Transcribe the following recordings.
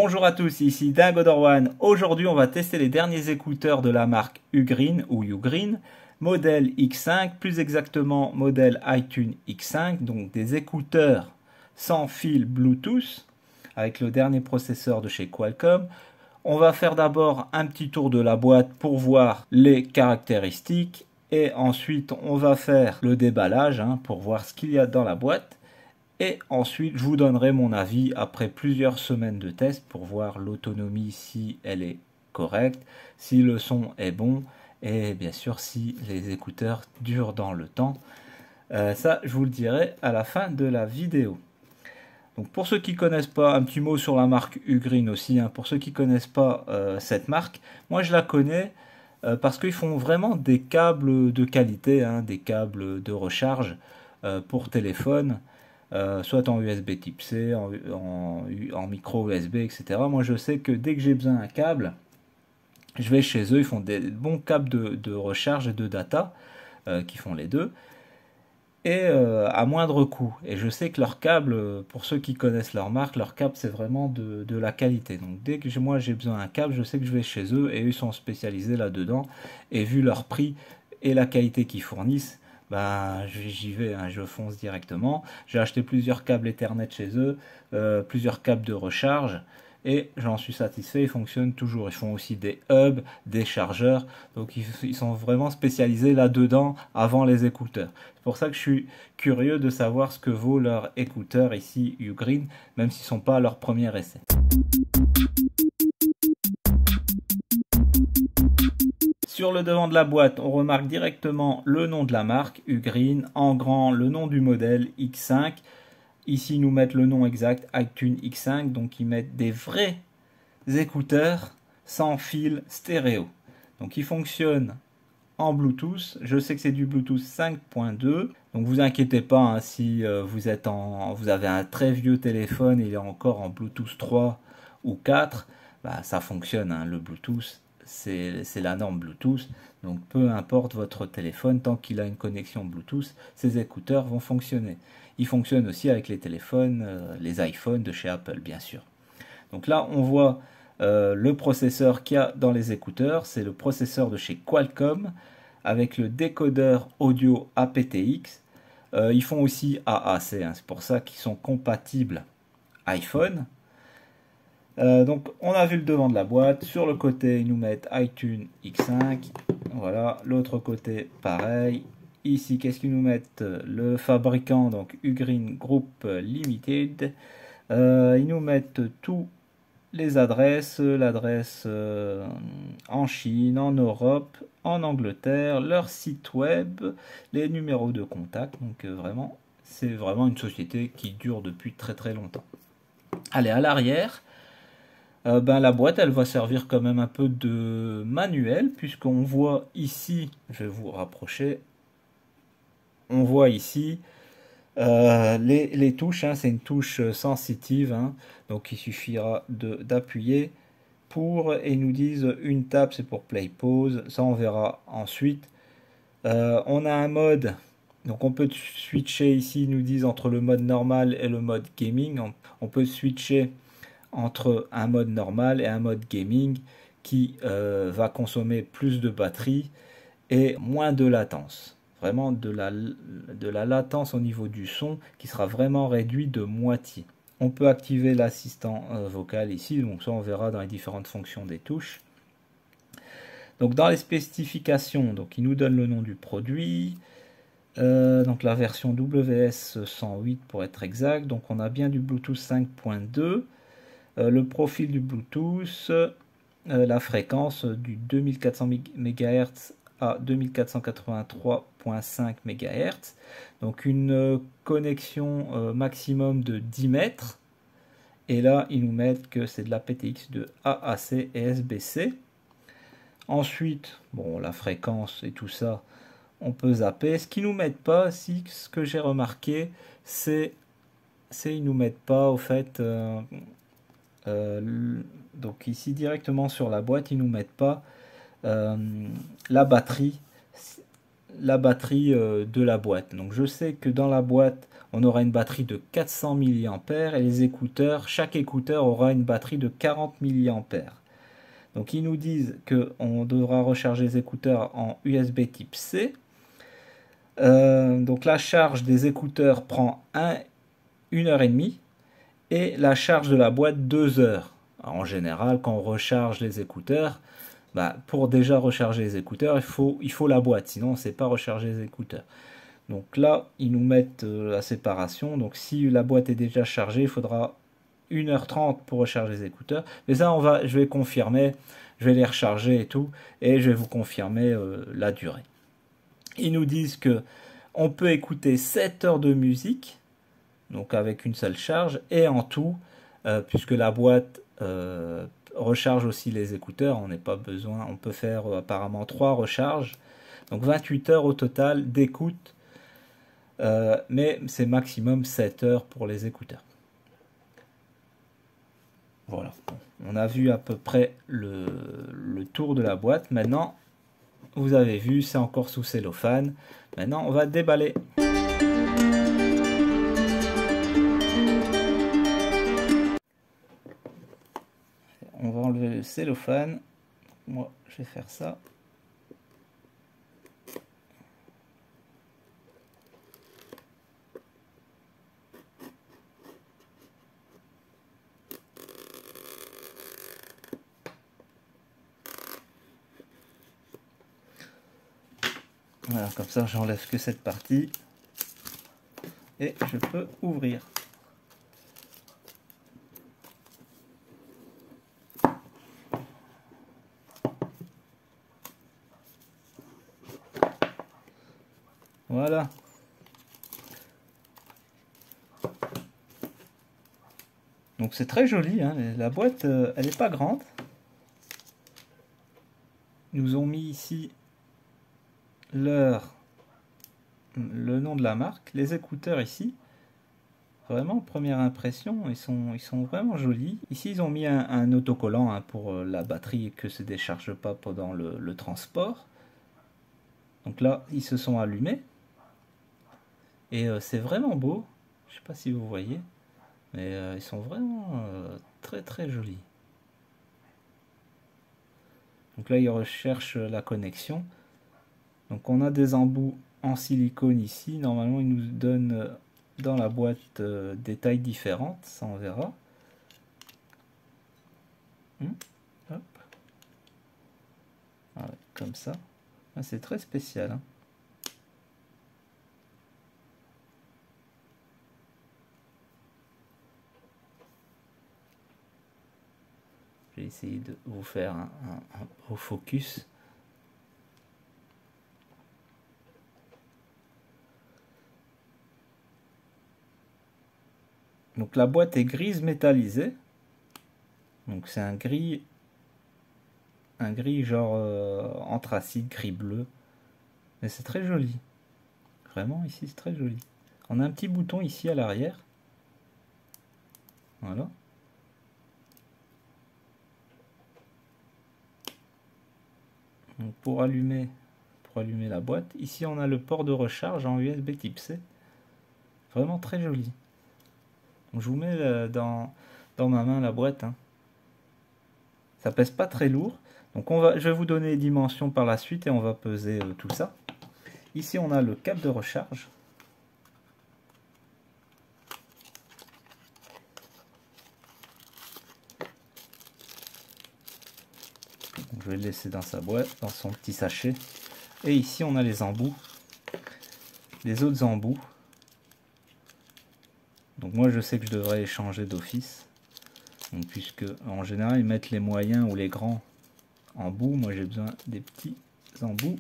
Bonjour à tous, ici Dingodor1. Aujourd'hui, on va tester les derniers écouteurs de la marque Ugreen ou Ugreen, modèle X5, plus exactement modèle iTunes X5, donc des écouteurs sans fil Bluetooth avec le dernier processeur de chez Qualcomm. On va faire d'abord un petit tour de la boîte pour voir les caractéristiques et ensuite on va faire le déballage pour voir ce qu'il y a dans la boîte. Et ensuite, je vous donnerai mon avis après plusieurs semaines de test pour voir l'autonomie, si elle est correcte, si le son est bon et bien sûr si les écouteurs durent dans le temps. Ça, je vous le dirai à la fin de la vidéo. Donc pour ceux qui ne connaissent pas, un petit mot sur la marque Ugreen aussi. Pour ceux qui ne connaissent pas cette marque, moi je la connais parce qu'ils font vraiment des câbles de qualité, des câbles de recharge pour téléphone. Soit en USB type C, en micro USB, etc. Moi je sais que dès que j'ai besoin d'un câble, je vais chez eux, ils font des bons câbles de recharge et de data, qui font les deux, et à moindre coût. Et je sais que leurs câbles, pour ceux qui connaissent leur marque, leurs câbles c'est vraiment de la qualité. Donc dès que moi j'ai besoin d'un câble, je sais que je vais chez eux, et eux sont spécialisés là-dedans, et vu leur prix et la qualité qu'ils fournissent, j'y vais, je fonce directement. J'ai acheté plusieurs câbles Ethernet chez eux, plusieurs câbles de recharge, et j'en suis satisfait, ils fonctionnent toujours. Ils font aussi des hubs, des chargeurs, donc ils sont vraiment spécialisés là-dedans avant les écouteurs. C'est pour ça que je suis curieux de savoir ce que vaut leur écouteur ici, Ugreen, même s'ils ne sont pas à leur premier essai. Sur le devant de la boîte, on remarque directement le nom de la marque, Ugreen, en grand le nom du modèle X5. Ici, ils nous mettent le nom exact, iTunes X5, donc ils mettent des vrais écouteurs sans fil stéréo. Donc ils fonctionnent en Bluetooth. Je sais que c'est du Bluetooth 5.2, donc vous inquiétez pas si vous avez un très vieux téléphone et il est encore en Bluetooth 3 ou 4, ça fonctionne, le Bluetooth. C'est la norme Bluetooth, donc peu importe votre téléphone, tant qu'il a une connexion Bluetooth, ces écouteurs vont fonctionner. Ils fonctionnent aussi avec les téléphones, les iPhones de chez Apple, bien sûr. Donc là, on voit le processeur qu'il y a dans les écouteurs, c'est le processeur de chez Qualcomm, avec le décodeur audio aptX. Ils font aussi AAC, c'est pour ça qu'ils sont compatibles iPhone. Donc on a vu le devant de la boîte. Sur le côté ils nous mettent iTunes X5, voilà. L'autre côté pareil. Ici qu'est-ce qu'ils nous mettent? Le fabricant, donc Ugreen Group Limited. Ils nous mettent tous les adresses, l'adresse en Chine, en Europe, en Angleterre, leur site web, les numéros de contact. Donc vraiment, c'est vraiment une société qui dure depuis très très longtemps. Allez, à l'arrière, la boîte elle va servir quand même un peu de manuel, puisqu'on voit ici, je vais vous rapprocher, on voit ici les touches, c'est une touche sensitive, donc il suffira d'appuyer pour, et ils nous disent une tape c'est pour play pause, ça on verra ensuite. On a un mode, donc on peut switcher ici, ils nous disent entre le mode normal et le mode gaming. On peut switcher entre un mode normal et un mode gaming qui va consommer plus de batterie et moins de latence. Vraiment de la latence au niveau du son qui sera vraiment réduit de moitié. On peut activer l'assistant vocal ici, donc ça on verra dans les différentes fonctions des touches. Donc dans les spécifications, donc il nous donne le nom du produit, donc la version WS108 pour être exact. Donc on a bien du Bluetooth 5.2. Le profil du Bluetooth, la fréquence du 2400 MHz à 2483.5 MHz, donc une connexion maximum de 10 mètres, et là ils nous mettent que c'est de la PTX de AAC et SBC. Ensuite, bon, la fréquence et tout ça, on peut zapper. Ce qu'ils nous mettent pas, ce que j'ai remarqué, c'est ils nous mettent pas au fait... donc ici directement sur la boîte ils nous mettent pas la batterie. la batterie de la boîte. Donc je sais que dans la boîte, on aura une batterie de 400 mAh et les écouteurs, chaque écouteur aura une batterie de 40 mAh. Donc ils nous disent qu'on devra recharger les écouteurs en USB type C. Donc la charge des écouteurs prend 1h30 et la charge de la boîte 2 heures. Alors, en général, quand on recharge les écouteurs, pour déjà recharger les écouteurs, il faut la boîte, sinon on ne sait pas recharger les écouteurs. Donc là, ils nous mettent la séparation. Donc si la boîte est déjà chargée, il faudra 1h30 pour recharger les écouteurs. Mais ça, je vais confirmer, je vais les recharger et tout, et je vais vous confirmer la durée. Ils nous disent que on peut écouter 7 heures de musique, donc avec une seule charge, et en tout, puisque la boîte recharge aussi les écouteurs, on n'est pas besoin, on peut faire apparemment 3 recharges, donc 28 heures au total d'écoute, mais c'est maximum 7 heures pour les écouteurs. Voilà, on a vu à peu près le tour de la boîte. Maintenant, vous avez vu, c'est encore sous cellophane. Maintenant, on va déballer. On va enlever le cellophane. Moi, je vais faire ça. Voilà, comme ça, j'enlève que cette partie. Et je peux ouvrir. Voilà. Donc c'est très joli, hein. La boîte, elle n'est pas grande. Ils nous ont mis ici le nom de la marque, les écouteurs ici. Vraiment, première impression, ils sont vraiment jolis. Ici, ils ont mis un autocollant hein, pour la batterie et que se décharge pas pendant le transport. Donc là, ils se sont allumés. Et c'est vraiment beau. Je sais pas si vous voyez. Mais ils sont vraiment très très jolis. Donc là, ils recherchent la connexion. Donc on a des embouts en silicone ici. Normalement, ils nous donnent dans la boîte des tailles différentes. Ça, on verra. Hop. Voilà, comme ça. Ah, c'est très spécial. Hein. Je vais essayer de vous faire un beau focus. Donc la boîte est grise métallisée. Donc c'est un gris genre anthracite, gris bleu. Mais c'est très joli. Vraiment ici c'est très joli. On a un petit bouton ici à l'arrière. Voilà. Donc pour allumer la boîte, ici on a le port de recharge en USB type C. Vraiment très joli. Donc je vous mets dans ma main la boîte. Hein. Ça pèse pas très lourd. Donc je vais vous donner les dimensions par la suite et on va peser tout ça. Ici on a le câble de recharge. Donc, je vais le laisser dans sa boîte, dans son petit sachet. Et ici on a les embouts. Les autres embouts. Donc moi je sais que je devrais les changer d'office. Puisque en général ils mettent les moyens ou les grands embouts. Moi j'ai besoin des petits embouts.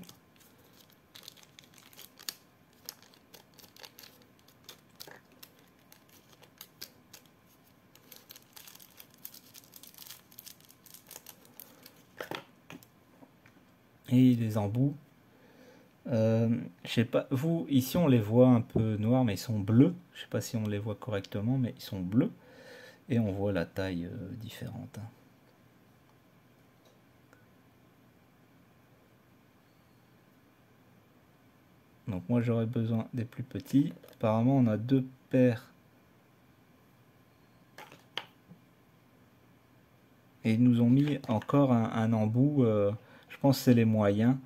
Et les embouts, je sais pas, vous ici on les voit un peu noirs mais ils sont bleus, je sais pas si on les voit correctement mais ils sont bleus et on voit la taille différente. Hein. Donc moi j'aurais besoin des plus petits. Apparemment on a 2 paires. Et ils nous ont mis encore un embout, je pense que c'est les moyens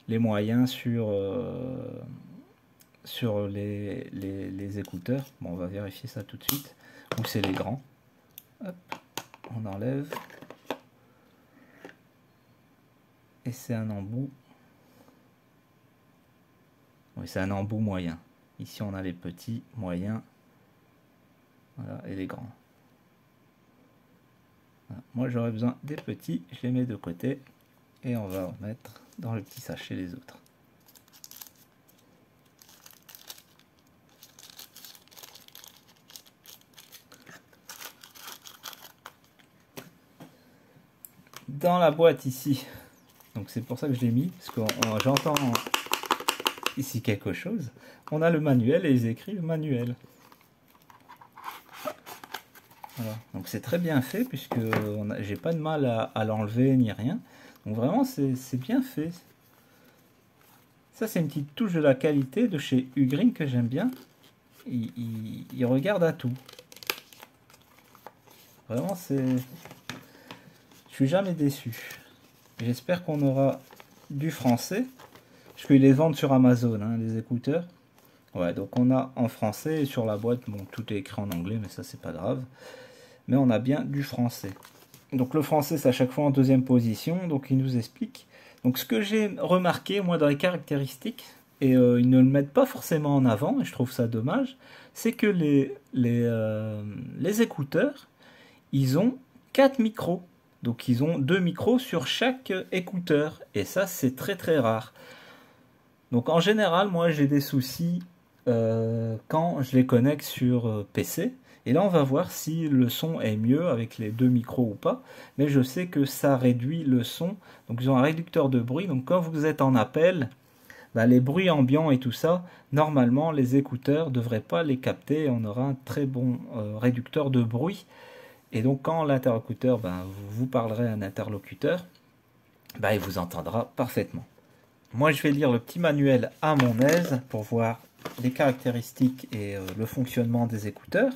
sur les écouteurs. Bon, on va vérifier ça tout de suite. Ou c'est les grands. Hop, on enlève. Et c'est un embout. Oui, c'est un embout moyen. Ici, on a les petits, moyens. Voilà, et les grands. Voilà. Moi, j'aurais besoin des petits. Je les mets de côté. Et on va mettre dans le petit sachet les autres. Dans la boîte ici, donc c'est pour ça que je l'ai mis, parce que j'entends ici quelque chose. On a le manuel et ils écrivent manuel. Voilà. Donc c'est très bien fait puisque j'ai pas de mal à l'enlever ni rien. Donc vraiment c'est bien fait. Ça c'est une petite touche de la qualité de chez Ugreen que j'aime bien. Il regarde à tout. Vraiment c'est... Je suis jamais déçu. J'espère qu'on aura du français. Parce qu'ils les vendent sur Amazon, hein, les écouteurs. Ouais, donc on a en français et sur la boîte, bon, tout est écrit en anglais, mais ça c'est pas grave. Mais on a bien du français. Donc le français c'est à chaque fois en deuxième position, donc il nous explique. Donc ce que j'ai remarqué moi dans les caractéristiques, et ils ne le mettent pas forcément en avant, et je trouve ça dommage, c'est que les écouteurs, ils ont 4 micros. Donc ils ont 2 micros sur chaque écouteur, et ça c'est très très rare. Donc en général, moi j'ai des soucis quand je les connecte sur PC. Et là on va voir si le son est mieux avec les 2 micros ou pas. Mais je sais que ça réduit le son. Donc ils ont un réducteur de bruit. Donc quand vous êtes en appel, bah, les bruits ambiants et tout ça, normalement les écouteurs ne devraient pas les capter. On aura un très bon réducteur de bruit. Et donc quand l'interlocuteur, bah, vous parlerez à un interlocuteur, bah, il vous entendra parfaitement. Moi, je vais lire le petit manuel à mon aise pour voir les caractéristiques et le fonctionnement des écouteurs.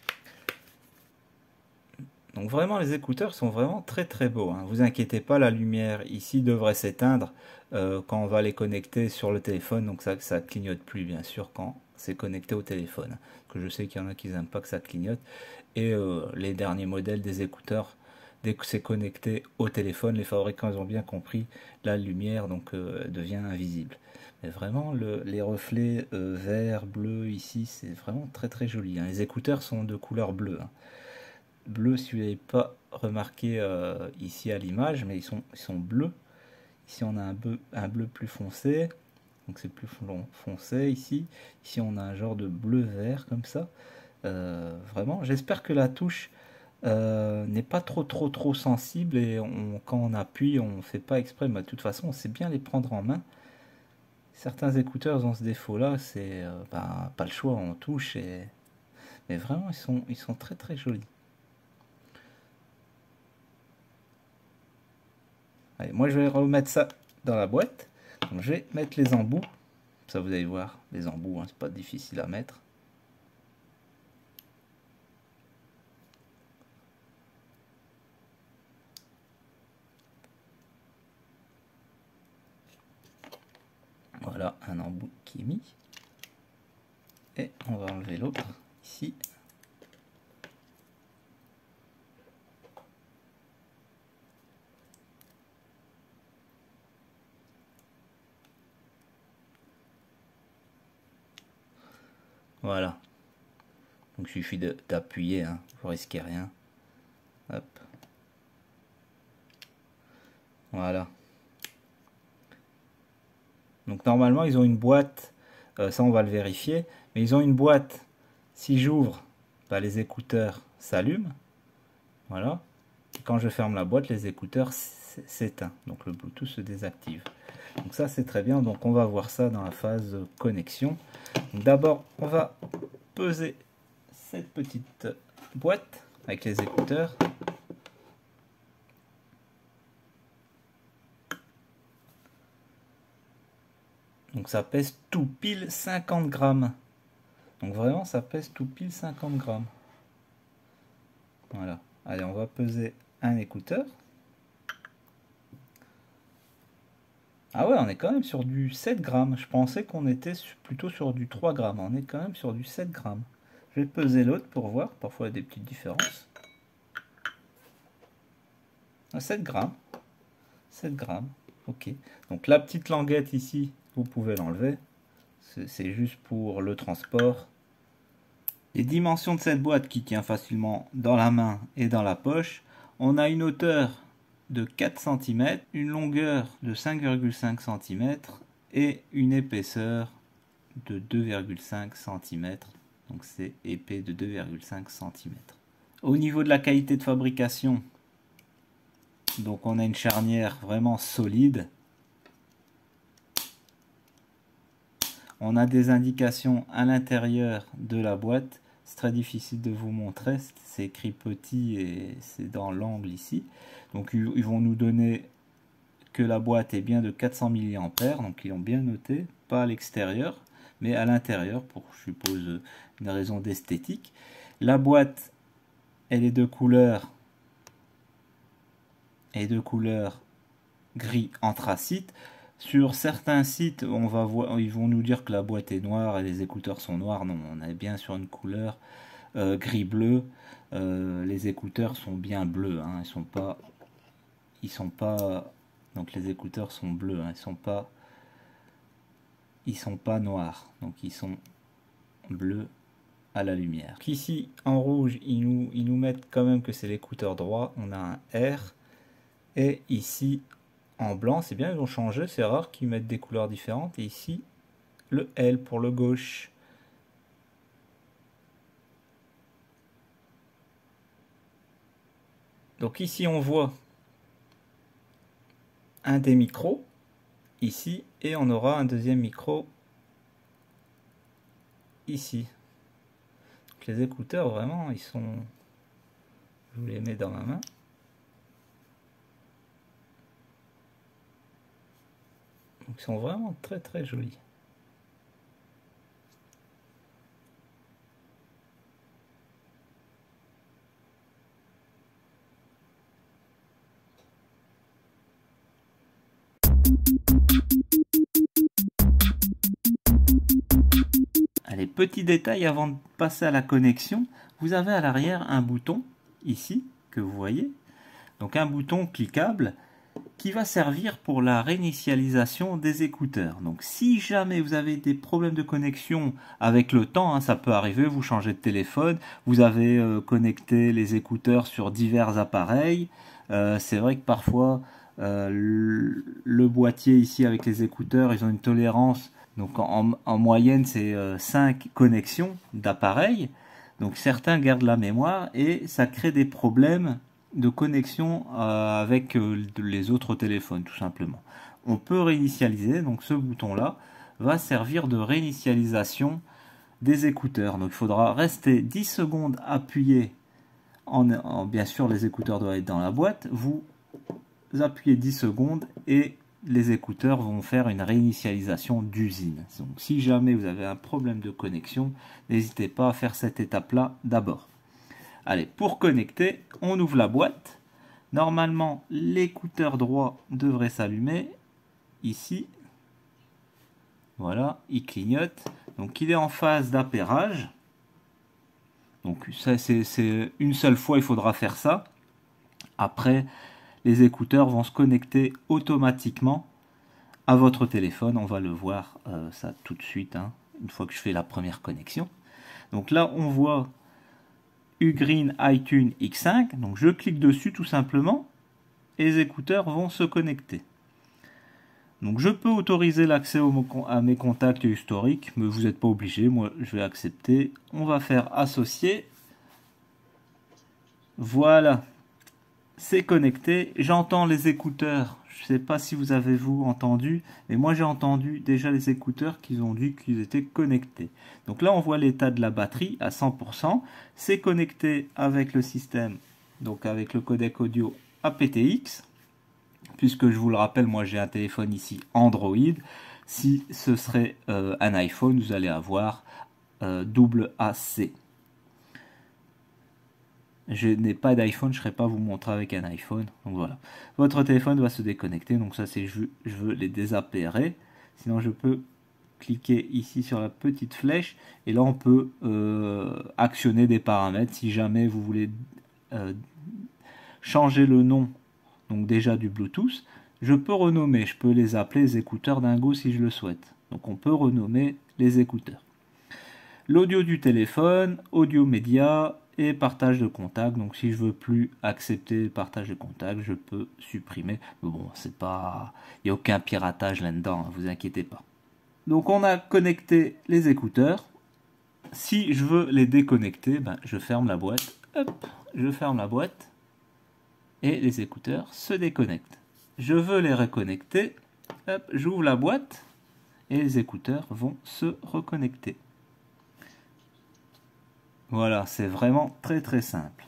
Donc vraiment, les écouteurs sont vraiment très très beaux. Hein. Vous inquiétez pas, la lumière ici devrait s'éteindre quand on va les connecter sur le téléphone. Donc ça clignote plus, bien sûr, quand c'est connecté au téléphone. Que je sais qu'il y en a qui n'aiment pas que ça clignote. Et les derniers modèles des écouteurs, dès que c'est connecté au téléphone, les fabricants ils ont bien compris, la lumière donc devient invisible. Mais vraiment, les reflets vert, bleu ici, c'est vraiment très très joli. Hein. Les écouteurs sont de couleur bleue. Hein. Bleu, si vous n'avez pas remarqué ici à l'image, mais ils sont bleus. Ici on a un bleu plus foncé, donc c'est plus foncé ici. Ici on a un genre de bleu vert comme ça. Vraiment, j'espère que la touche n'est pas trop sensible et quand on appuie, on ne fait pas exprès. Mais de toute façon, on sait bien les prendre en main. Certains écouteurs ont ce défaut-là, c'est pas le choix, on touche. Mais vraiment, ils sont très très jolis. Allez, moi, je vais remettre ça dans la boîte. Donc, je vais mettre les embouts. Ça, vous allez voir, les embouts, hein, c'est pas difficile à mettre. Voilà, un embout qui est mis. Et on va enlever l'autre ici. Voilà. Donc il suffit d'appuyer, hein, vous risquez rien. Hop. Voilà. Donc normalement ils ont une boîte, ça on va le vérifier, mais ils ont une boîte, si j'ouvre, bah, les écouteurs s'allument, voilà, et quand je ferme la boîte, les écouteurs s'éteignent, donc le Bluetooth se désactive. Donc ça c'est très bien, donc on va voir ça dans la phase connexion. D'abord on va peser cette petite boîte avec les écouteurs. Donc ça pèse tout pile 50 grammes. Donc vraiment ça pèse tout pile 50 grammes. Voilà. Allez, on va peser un écouteur. Ah ouais, on est quand même sur du 7 grammes. Je pensais qu'on était plutôt sur du 3 grammes. On est quand même sur du 7 grammes. Je vais peser l'autre pour voir. Parfois il y a des petites différences. 7 grammes. 7 grammes. Ok. Donc la petite languette ici, vous pouvez l'enlever. C'est juste pour le transport. Les dimensions de cette boîte qui tient facilement dans la main et dans la poche. On a une hauteur de 4 cm, une longueur de 5,5 cm et une épaisseur de 2,5 cm. Donc c'est épais de 2,5 cm. Au niveau de la qualité de fabrication, donc on a une charnière vraiment solide. On a des indications à l'intérieur de la boîte. C'est très difficile de vous montrer. C'est écrit petit et c'est dans l'angle ici. Donc ils vont nous donner que la boîte est bien de 400 mA. Donc ils l'ont bien noté. Pas à l'extérieur, mais à l'intérieur pour, je suppose, une raison d'esthétique. La boîte, elle est de couleur gris anthracite. Sur certains sites, on va voir, ils vont nous dire que la boîte est noire et les écouteurs sont noirs. Non, on est bien sur une couleur gris-bleu. Les écouteurs sont bien bleus. Hein, ils sont pas. Donc les écouteurs sont bleus. Hein, ils sont pas noirs. Donc ils sont bleus à la lumière. Donc ici en rouge, ils nous mettent quand même que c'est l'écouteur droit. On a un R. Et ici en blanc, c'est bien, ils ont changé, c'est rare qu'ils mettent des couleurs différentes. Et ici, le L pour le gauche. Donc ici, on voit un des micros, ici, et on aura un deuxième micro ici. Donc les écouteurs, vraiment, ils sont... Je vous les mets dans ma main. Donc ils sont vraiment très très jolis. Allez, petit détail avant de passer à la connexion, vous avez à l'arrière un bouton ici que vous voyez, donc un bouton cliquable qui va servir pour la réinitialisation des écouteurs. Donc si jamais vous avez des problèmes de connexion avec le temps, hein, ça peut arriver, vous changez de téléphone, vous avez connecté les écouteurs sur divers appareils, c'est vrai que parfois le boîtier ici avec les écouteurs, ils ont une tolérance, donc en moyenne c'est 5 connexions d'appareils, donc certains gardent la mémoire et ça crée des problèmes de connexion avec les autres téléphones tout simplement. On peut réinitialiser, donc ce bouton là va servir de réinitialisation des écouteurs. Donc il faudra rester 10 secondes appuyé, bien sûr les écouteurs doivent être dans la boîte, vous appuyez 10 secondes et les écouteurs vont faire une réinitialisation d'usine. Donc si jamais vous avez un problème de connexion, n'hésitez pas à faire cette étape là d'abord. Allez, pour connecter, on ouvre la boîte. Normalement, l'écouteur droit devrait s'allumer. Ici, voilà, il clignote. Donc, il est en phase d'appairage. Donc, ça, c'est une seule fois, il faudra faire ça. Après, les écouteurs vont se connecter automatiquement à votre téléphone. On va le voir ça tout de suite, hein, une fois que je fais la première connexion. Donc là, on voit Ugreen iTunes X5, donc je clique dessus tout simplement et les écouteurs vont se connecter. Donc je peux autoriser l'accès à mes contacts historiques, mais vous n'êtes pas obligé, moi je vais accepter. On va faire associer. Voilà, c'est connecté. J'entends les écouteurs. Je ne sais pas si vous avez entendu, mais moi j'ai entendu déjà les écouteurs qui ont dit qu'ils étaient connectés. Donc là on voit l'état de la batterie à 100%. C'est connecté avec le système, donc avec le codec audio aptX. Puisque je vous le rappelle, moi j'ai un téléphone ici Android. Si ce serait un iPhone, vous allez avoir double AC. Je n'ai pas d'iPhone, je ne saurais pas vous montrer avec un iPhone. Donc voilà. Votre téléphone va se déconnecter. Donc ça, c'est je veux les désappairer. Sinon, je peux cliquer ici sur la petite flèche. Et là, on peut actionner des paramètres. Si jamais vous voulez changer le nom, donc déjà du Bluetooth, je peux renommer. Je peux les appeler les écouteurs Dingo si je le souhaite. Donc on peut renommer les écouteurs. L'audio du téléphone, audio média et partage de contact. Donc si je veux plus accepter le partage de contact, je peux supprimer. Mais bon, c'est pas, il n'y a aucun piratage là-dedans, hein, vous inquiétez pas. Donc on a connecté les écouteurs. Si je veux les déconnecter, ben, je ferme la boîte. Hop, je ferme la boîte et les écouteurs se déconnectent. Je veux les reconnecter. Hop, j'ouvre la boîte et les écouteurs vont se reconnecter. Voilà, c'est vraiment très très simple.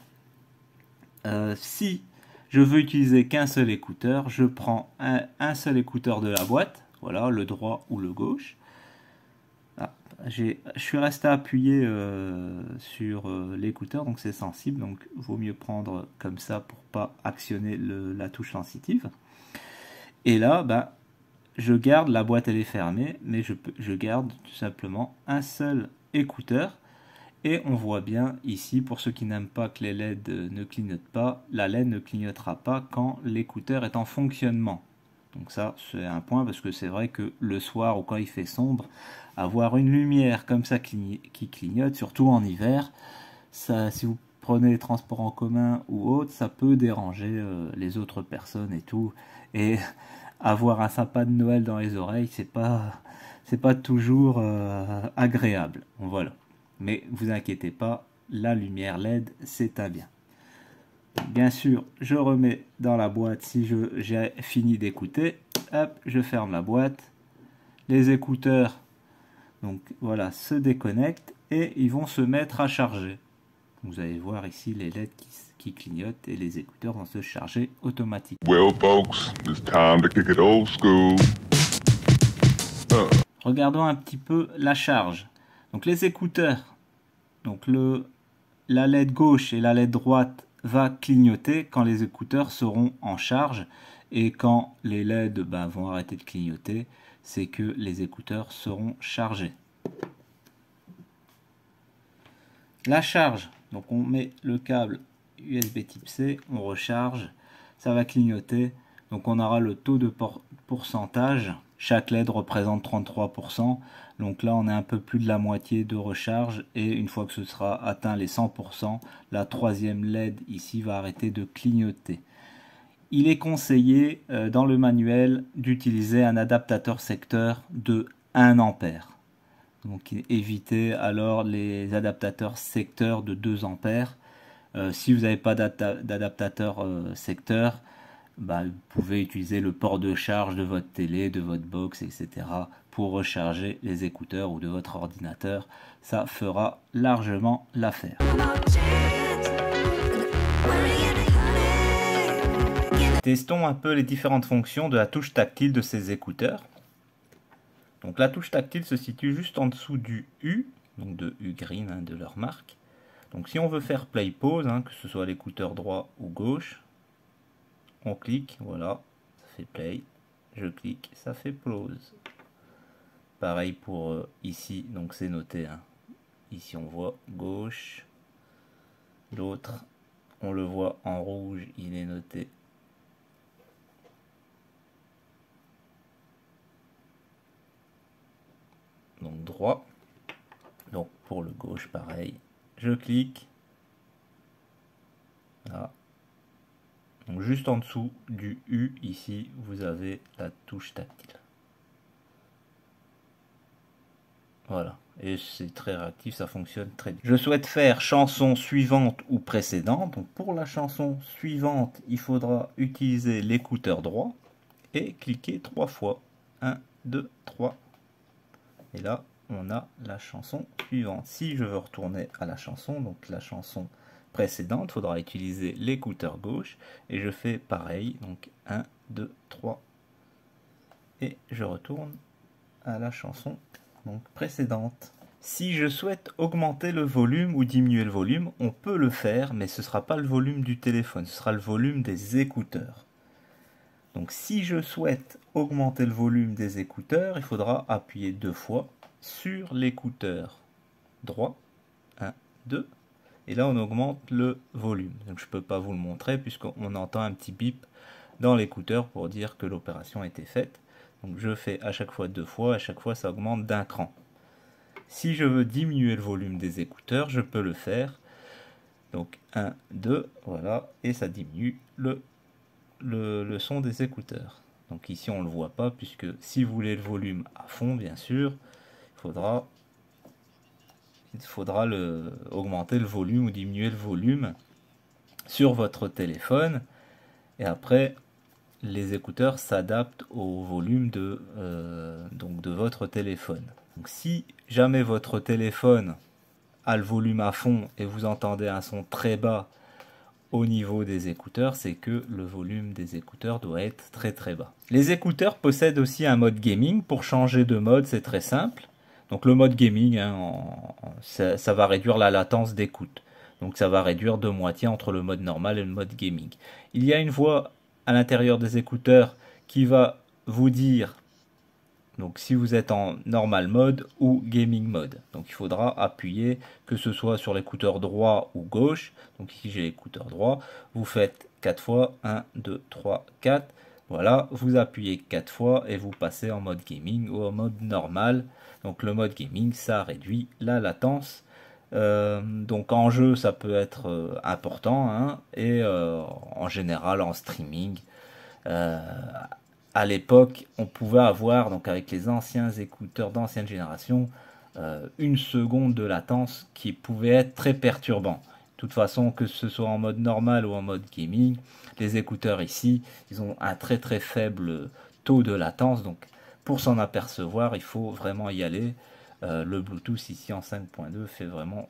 Si je veux utiliser qu'un seul écouteur, je prends un seul écouteur de la boîte, voilà, le droit ou le gauche. Ah, je suis resté appuyé sur l'écouteur, donc c'est sensible, donc il vaut mieux prendre comme ça pour pas actionner la touche sensitive. Et là, ben, je garde, la boîte elle est fermée, mais je garde tout simplement un seul écouteur. Et on voit bien ici, pour ceux qui n'aiment pas que les LED ne clignotent pas, la LED ne clignotera pas quand l'écouteur est en fonctionnement. Donc ça, c'est un point, parce que c'est vrai que le soir ou quand il fait sombre, avoir une lumière comme ça qui clignote, surtout en hiver, ça, si vous prenez les transports en commun ou autre, ça peut déranger les autres personnes et tout. Et avoir un sapin de Noël dans les oreilles, c'est pas toujours agréable. Voilà. Mais vous inquiétez pas, la lumière LED, c'est un bien. Bien sûr, je remets dans la boîte si j'ai fini d'écouter. Hop, je ferme la boîte. Les écouteurs, donc voilà, se déconnectent et ils vont se mettre à charger. Vous allez voir ici les LED qui clignotent et les écouteurs vont se charger automatiquement. Well, folks, it's time to kick it old school. Regardons un petit peu la charge. Donc les écouteurs, donc la LED gauche et la LED droite va clignoter quand les écouteurs seront en charge, et quand les LED vont arrêter de clignoter, c'est que les écouteurs seront chargés. La charge, donc on met le câble USB type C, on recharge, ça va clignoter, donc on aura le taux de pourcentage. Chaque LED représente 33%, donc là on est un peu plus de la moitié de recharge, et une fois que ce sera atteint les 100%, la troisième LED ici va arrêter de clignoter. Il est conseillé dans le manuel d'utiliser un adaptateur secteur de 1 ampère. Donc évitez alors les adaptateurs secteur de 2 ampères. Si vous n'avez pas d'adaptateur secteur, vous pouvez utiliser le port de charge de votre télé, de votre box, etc. pour recharger les écouteurs ou de votre ordinateur. Ça fera largement l'affaire. Testons un peu les différentes fonctions de la touche tactile de ces écouteurs. Donc la touche tactile se situe juste en dessous du U, donc de Ugreen, de leur marque. Donc si on veut faire play pause, que ce soit l'écouteur droit ou gauche, on clique, voilà, ça fait play, je clique, ça fait pause. Pareil pour ici, donc c'est noté, ici on voit gauche, l'autre, on le voit en rouge, il est noté donc droit. Donc pour le gauche pareil, je clique, là. Donc juste en dessous du U ici vous avez la touche tactile. Voilà, et c'est très réactif, ça fonctionne très bien. Je souhaite faire chanson suivante ou précédente. Donc pour la chanson suivante, il faudra utiliser l'écouteur droit et cliquer 3 fois. 1, 2, 3. Et là, on a la chanson suivante. Si je veux retourner à la chanson, donc la chanson précédente, il faudra utiliser l'écouteur gauche. Et je fais pareil, donc 1, 2, 3. Et je retourne à la chanson donc précédente. Si je souhaite augmenter le volume ou diminuer le volume, on peut le faire, mais ce ne sera pas le volume du téléphone, ce sera le volume des écouteurs. Donc si je souhaite augmenter le volume des écouteurs, il faudra appuyer 2 fois sur l'écouteur droit. 1, 2. Et là on augmente le volume. Donc je ne peux pas vous le montrer puisqu'on entend un petit bip dans l'écouteur pour dire que l'opération a été faite. Donc je fais à chaque fois 2 fois, à chaque fois ça augmente d'un cran. Si je veux diminuer le volume des écouteurs, je peux le faire. Donc 1, 2, voilà, et ça diminue le son des écouteurs. Donc ici on ne le voit pas, puisque si vous voulez le volume à fond, bien sûr, il faudra augmenter le volume ou diminuer le volume sur votre téléphone. Et après, les écouteurs s'adaptent au volume de votre téléphone. Donc si jamais votre téléphone a le volume à fond et vous entendez un son très bas au niveau des écouteurs, c'est que le volume des écouteurs doit être très très bas. Les écouteurs possèdent aussi un mode gaming. Pour changer de mode, c'est très simple. Donc le mode gaming, ça va réduire la latence d'écoute. Donc ça va réduire de moitié entre le mode normal et le mode gaming. Il y a une voix à l'intérieur des écouteurs qui va vous dire donc si vous êtes en normal mode ou gaming mode. Donc il faudra appuyer, que ce soit sur l'écouteur droit ou gauche. Donc ici j'ai l'écouteur droit. Vous faites 4 fois, 1, 2, 3, 4. Voilà, vous appuyez 4 fois et vous passez en mode gaming ou en mode normal. Donc le mode gaming, ça réduit la latence. Donc en jeu, ça peut être important, hein, et en général en streaming. À l'époque, on pouvait avoir, donc avec les anciens écouteurs d'ancienne génération, 1 seconde de latence qui pouvait être très perturbant. De toute façon, que ce soit en mode normal ou en mode gaming, les écouteurs ici, ils ont un très très faible taux de latence. Donc pour s'en apercevoir, il faut vraiment y aller. Le Bluetooth ici en 5.2 fait vraiment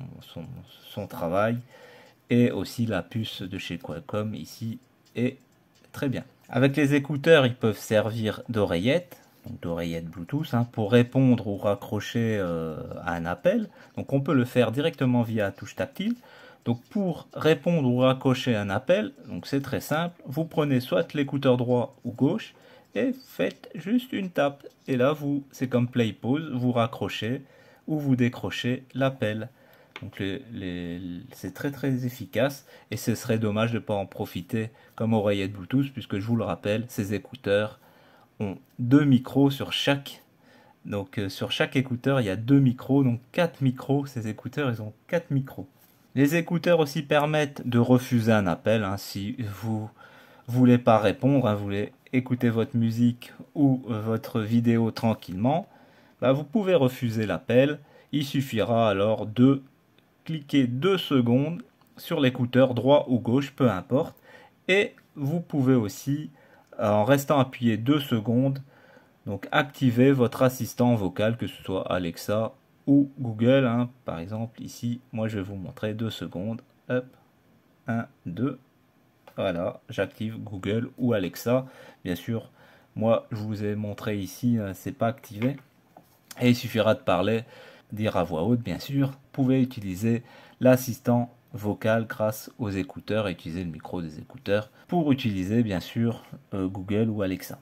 son travail. Et aussi la puce de chez Qualcomm ici est très bien. Avec les écouteurs, ils peuvent servir d'oreillettes, donc d'oreillettes Bluetooth, hein, pour répondre ou raccrocher à un appel. Donc on peut le faire directement via touche tactile. Donc pour répondre ou raccrocher un appel, donc c'est très simple. Vous prenez soit l'écouteur droit ou gauche et faites juste une tape. Et là, c'est comme play pause, vous raccrochez ou vous décrochez l'appel. Donc c'est très très efficace et ce serait dommage de ne pas en profiter comme oreillette Bluetooth puisque je vous le rappelle, ces écouteurs ont 2 micros sur chaque. Donc sur chaque écouteur il y a 2 micros, donc 4 micros. Ces écouteurs ils ont 4 micros. Les écouteurs aussi permettent de refuser un appel, hein, si vous voulez pas répondre, hein, vous voulez écouter votre musique ou votre vidéo tranquillement, bah, vous pouvez refuser l'appel. Il suffira alors de cliquez 2 secondes sur l'écouteur droit ou gauche, peu importe. Et vous pouvez aussi, en restant appuyé 2 secondes, donc activer votre assistant vocal, que ce soit Alexa ou Google, hein. Par exemple, ici, moi je vais vous montrer 2 secondes. Hop, 1, 2. Voilà, j'active Google ou Alexa. Bien sûr, moi je vous ai montré ici, c'est pas activé. Et il suffira de parler, dire à voix haute, bien sûr. Vous pouvez utiliser l'assistant vocal grâce aux écouteurs et utiliser le micro des écouteurs pour utiliser, bien sûr, Google ou Alexa.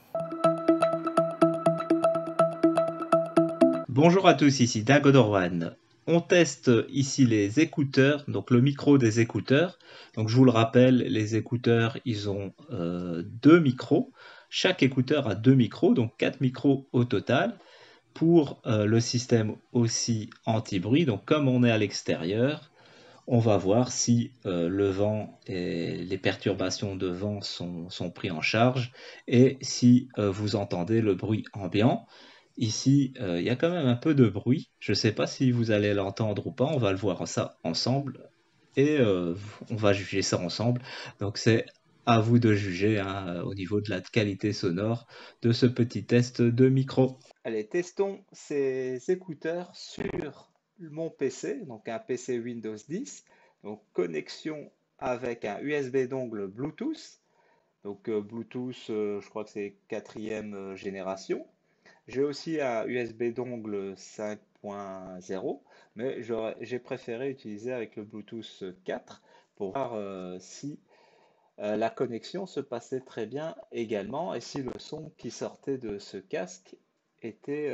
Bonjour à tous, ici Dagodorwan. On teste ici les écouteurs, donc le micro des écouteurs. Donc je vous le rappelle, les écouteurs, ils ont 2 micros. Chaque écouteur a 2 micros, donc 4 micros au total. Pour le système aussi anti-bruit, donc comme on est à l'extérieur, on va voir si le vent et les perturbations de vent sont pris en charge et si vous entendez le bruit ambiant. Ici, il y a quand même un peu de bruit. Je ne sais pas si vous allez l'entendre ou pas. On va le voir ça ensemble et on va juger ça ensemble. Donc c'est à vous de juger, hein, au niveau de la qualité sonore de ce petit test de micro. Allez, testons ces écouteurs sur mon PC, donc un PC Windows 10. Donc connexion avec un USB dongle Bluetooth. Donc Bluetooth, je crois que c'est 4e génération. J'ai aussi un USB dongle 5.0, mais j'ai préféré utiliser avec le Bluetooth 4 pour voir si la connexion se passait très bien également et si le son qui sortait de ce casque était,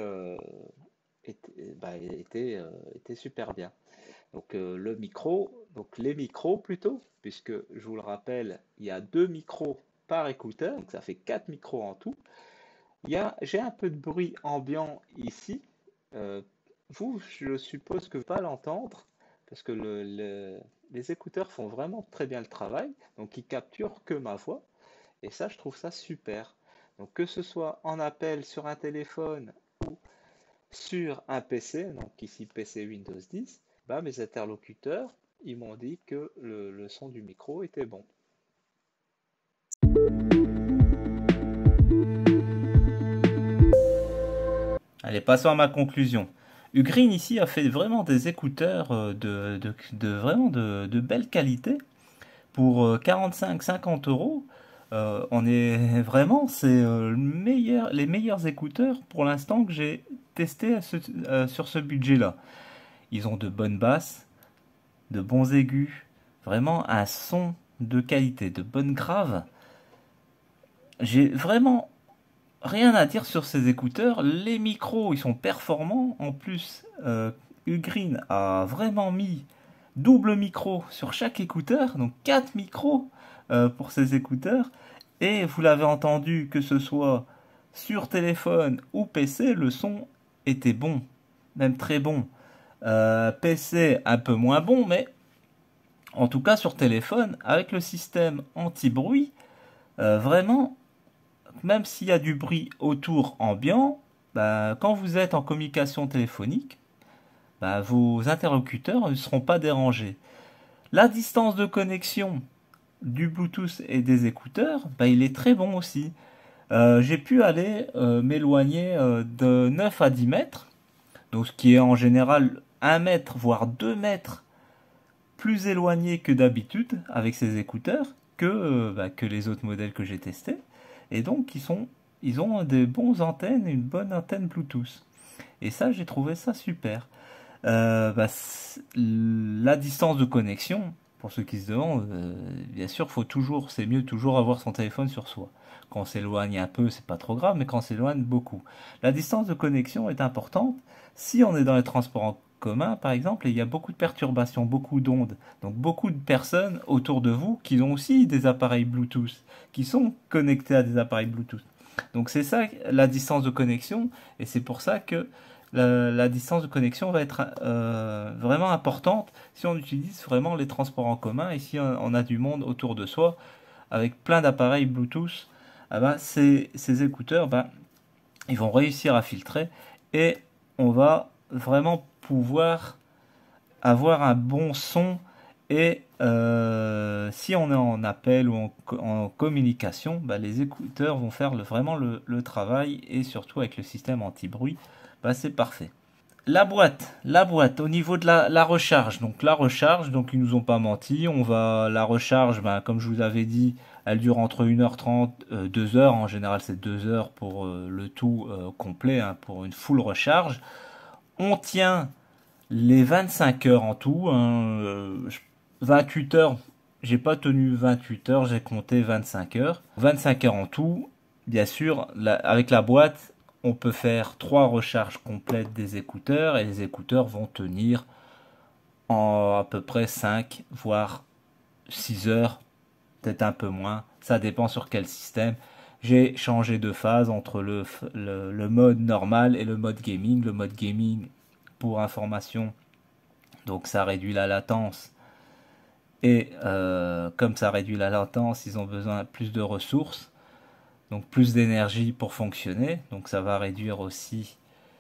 était super bien. Donc le micro, donc les micros plutôt, puisque je vous le rappelle, il y a deux micros par écouteur, donc ça fait quatre micros en tout. J'ai un peu de bruit ambiant ici. Euh, Vous, je suppose que vous ne pouvez pas l'entendre, parce que les écouteurs font vraiment très bien le travail, donc ils capturent que ma voix, et ça, je trouve ça super. Donc que ce soit en appel sur un téléphone ou sur un PC, donc ici PC Windows 10, bah, mes interlocuteurs, ils m'ont dit que le son du micro était bon. Allez, passons à ma conclusion. Ugreen ici a fait vraiment des écouteurs vraiment de belle qualité pour 45-50 euros. On est vraiment, c'est les meilleurs écouteurs pour l'instant que j'ai testé sur ce budget-là. Ils ont de bonnes basses, de bons aigus, vraiment un son de qualité, de bonnes graves. J'ai vraiment rien à dire sur ces écouteurs. Les micros, ils sont performants. En plus, Ugreen a vraiment mis double micro sur chaque écouteur, donc 4 micros pour ces écouteurs. Et vous l'avez entendu, que ce soit sur téléphone ou PC, le son était bon, même très bon. PC un peu moins bon, mais en tout cas sur téléphone, avec le système anti-bruit, vraiment, même s'il y a du bruit autour ambiant, bah, quand vous êtes en communication téléphonique, bah, vos interlocuteurs ne seront pas dérangés. La distance de connexion du Bluetooth et des écouteurs, bah, il est très bon aussi. J'ai pu aller m'éloigner de 9 à 10 mètres, donc ce qui est en général 1 mètre, voire 2 mètres plus éloigné que d'habitude avec ces écouteurs que les autres modèles que j'ai testés. Et donc ils ont des bons antennes, une bonne antenne Bluetooth. Et ça, j'ai trouvé ça super. La distance de connexion, pour ceux qui se demandent, bien sûr, c'est mieux toujours avoir son téléphone sur soi. Quand on s'éloigne un peu, c'est pas trop grave, mais quand on s'éloigne beaucoup. La distance de connexion est importante. Si on est dans les transports en commun, par exemple, et il y a beaucoup de perturbations, beaucoup d'ondes, donc beaucoup de personnes autour de vous qui ont aussi des appareils Bluetooth, qui sont connectés à des appareils Bluetooth. Donc c'est ça la distance de connexion, et c'est pour ça que la distance de connexion va être vraiment importante si on utilise vraiment les transports en commun et si on a du monde autour de soi avec plein d'appareils Bluetooth. Ah ben, ces écouteurs, ben, ils vont réussir à filtrer et on va vraiment pouvoir avoir un bon son et si on est en appel ou en communication, ben, les écouteurs vont faire vraiment le travail et surtout avec le système anti-bruit, bah, c'est parfait. La boîte, au niveau de la recharge. Donc la recharge, donc ils nous ont pas menti. La recharge, bah, comme je vous avais dit, elle dure entre 1h30, 2 heures. En général, c'est 2 heures pour le tout complet, hein, pour une full recharge. On tient les 25 heures en tout. Hein, 28 heures, j'ai pas tenu 28 heures, j'ai compté 25 heures. 25 heures en tout. Bien sûr, avec la boîte, on peut faire 3 recharges complètes des écouteurs et les écouteurs vont tenir en à peu près 5 voire 6 heures, peut-être un peu moins, ça dépend sur quel système. J'ai changé de phase entre le mode normal et le mode gaming. Le mode gaming, pour information, donc ça réduit la latence et comme ça réduit la latence, ils ont besoin de plus de ressources, donc plus d'énergie pour fonctionner, donc ça va réduire aussi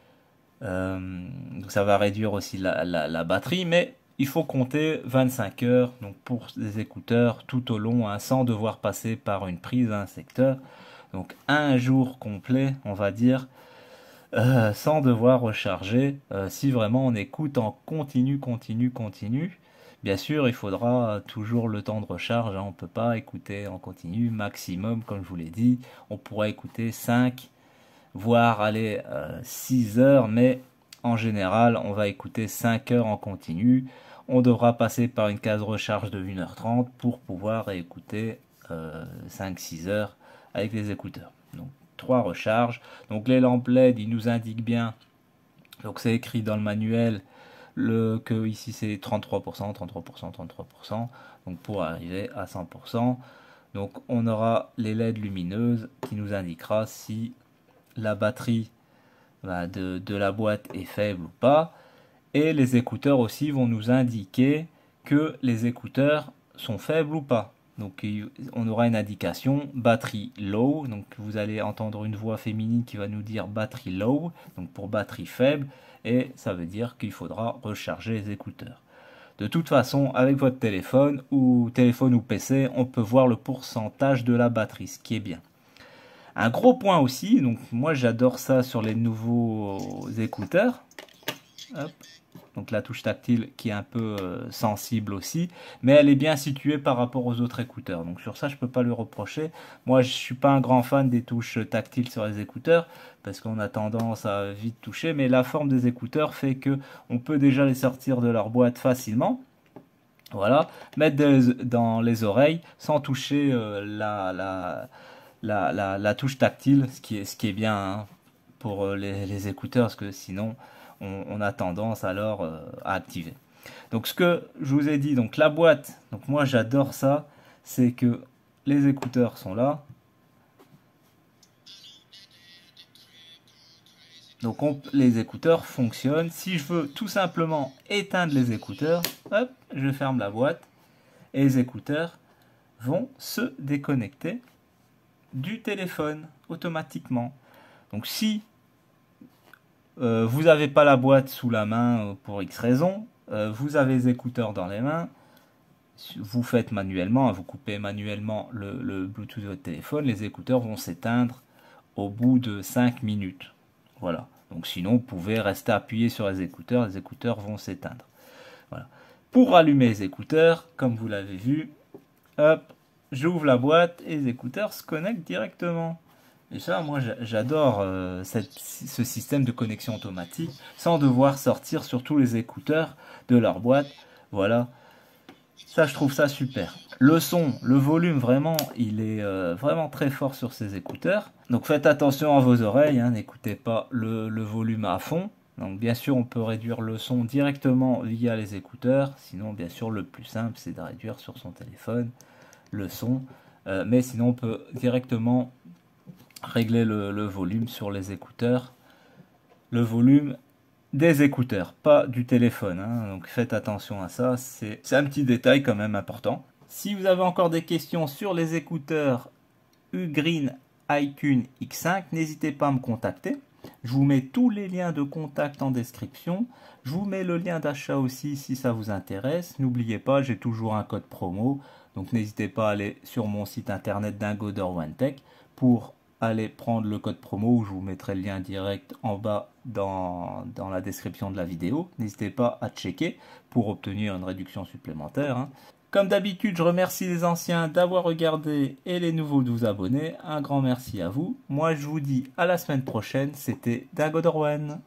la batterie, mais il faut compter 25 heures donc pour des écouteurs tout au long, hein, sans devoir passer par une prise à un secteur, donc un jour complet on va dire, sans devoir recharger, si vraiment on écoute en continu. Bien sûr, il faudra toujours le temps de recharge, hein, on ne peut pas écouter en continu, maximum, comme je vous l'ai dit, on pourra écouter 5 voire aller 6 heures, mais en général, on va écouter 5 heures en continu. On devra passer par une case recharge de 1h30 pour pouvoir écouter 5-6 heures avec les écouteurs. Donc 3 recharges. Donc les lampes LED, ils nous indiquent bien, donc c'est écrit dans le manuel, que ici c'est 33%, 33%, 33%, donc pour arriver à 100%. Donc on aura les LED lumineuses qui nous indiquera si la batterie de la boîte est faible ou pas. Et les écouteurs aussi vont nous indiquer que les écouteurs sont faibles ou pas. Donc on aura une indication batterie low, donc vous allez entendre une voix féminine qui va nous dire batterie low, donc pour batterie faible, et ça veut dire qu'il faudra recharger les écouteurs. De toute façon, avec votre téléphone ou PC, on peut voir le pourcentage de la batterie, ce qui est bien. Un gros point aussi, donc moi j'adore ça sur les nouveaux écouteurs. Hop. Donc la touche tactile qui est un peu sensible aussi, mais elle est bien située par rapport aux autres écouteurs. Donc sur ça, je peux pas lui reprocher. Moi, je suis pas un grand fan des touches tactiles sur les écouteurs parce qu'on a tendance à vite toucher, mais la forme des écouteurs fait que on peut déjà les sortir de leur boîte facilement. Voilà, mettre dans les oreilles sans toucher la touche tactile, ce qui est bien hein, pour les écouteurs, parce que sinon on a tendance alors à activer. Donc ce que je vous ai dit, donc la boîte, donc moi j'adore ça, c'est que les écouteurs sont là. Donc les écouteurs fonctionnent. Si je veux tout simplement éteindre les écouteurs, hop, je ferme la boîte et les écouteurs vont se déconnecter du téléphone automatiquement. Donc si vous n'avez pas la boîte sous la main pour X raison, vous avez les écouteurs dans les mains, vous faites manuellement, vous coupez manuellement le Bluetooth de votre téléphone, les écouteurs vont s'éteindre au bout de 5 minutes. Voilà. Donc sinon, vous pouvez rester appuyé sur les écouteurs vont s'éteindre. Voilà. Pour allumer les écouteurs, comme vous l'avez vu, hop, j'ouvre la boîte et les écouteurs se connectent directement. Et ça, moi, j'adore ce système de connexion automatique sans devoir sortir surtout les écouteurs de leur boîte. Voilà. Ça, je trouve ça super. Le son, le volume, vraiment, il est vraiment très fort sur ces écouteurs. Donc, faites attention à vos oreilles. Hein, n'écoutez pas le volume à fond. Donc, bien sûr, on peut réduire le son directement via les écouteurs. Sinon, bien sûr, le plus simple, c'est de réduire sur son téléphone le son. Mais sinon, on peut directement régler le volume sur les écouteurs, le volume des écouteurs, pas du téléphone, hein. Donc faites attention à ça, c'est un petit détail quand même important. Si vous avez encore des questions sur les écouteurs Ugreen iQune X5, n'hésitez pas à me contacter. Je vous mets tous les liens de contact en description. Je vous mets le lien d'achat aussi si ça vous intéresse. N'oubliez pas, j'ai toujours un code promo, donc n'hésitez pas à aller sur mon site internet d'Encoder One Tech pour allez prendre le code promo, où je vous mettrai le lien direct en bas dans la description de la vidéo. N'hésitez pas à checker pour obtenir une réduction supplémentaire. Hein. Comme d'habitude, je remercie les anciens d'avoir regardé et les nouveaux de vous abonner. Un grand merci à vous. Moi, je vous dis à la semaine prochaine. C'était Encoder One.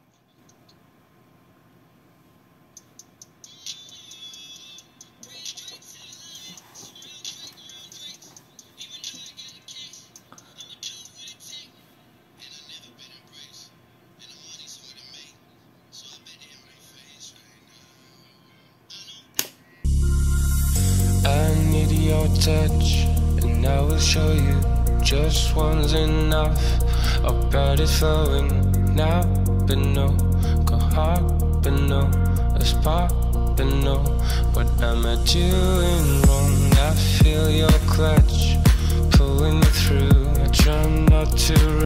Your touch, and I will show you just one's enough. Our blood is flowing now, but no, go hard, but no, a spark, but no. What am I doing wrong? I feel your clutch pulling me through. I try not to.